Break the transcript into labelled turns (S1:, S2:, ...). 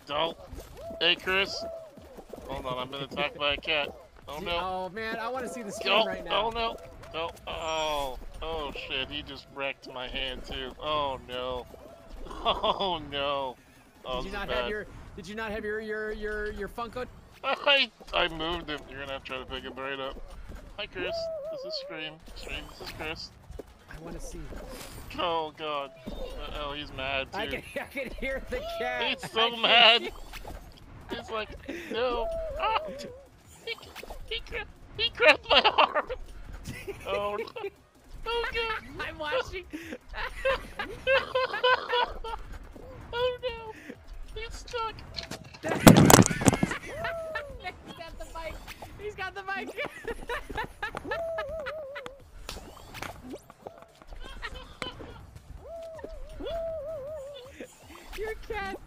S1: Don't. Hey, Chris. Hold on, I'm been attacked by a cat. Oh no.
S2: Oh man, I want to see the stream right now.
S1: Oh no. No. Oh. Oh shit, he just wrecked my hand too. Oh no. Oh no. Oh,
S2: Did you not have your Funko?
S1: I moved him. You're gonna have to try to pick him right up. Hi Chris. This is Stream. This is Chris.
S2: I want to see.
S1: Oh god. Oh, he's mad too.
S2: I can hear the cat.
S1: He's so mad. He's like, no. Ah! He grabbed my arm. Oh no. Oh god.
S2: I'm watching.
S1: Oh no. He's stuck.
S2: He's got the mic. He's got the mic. Your cat.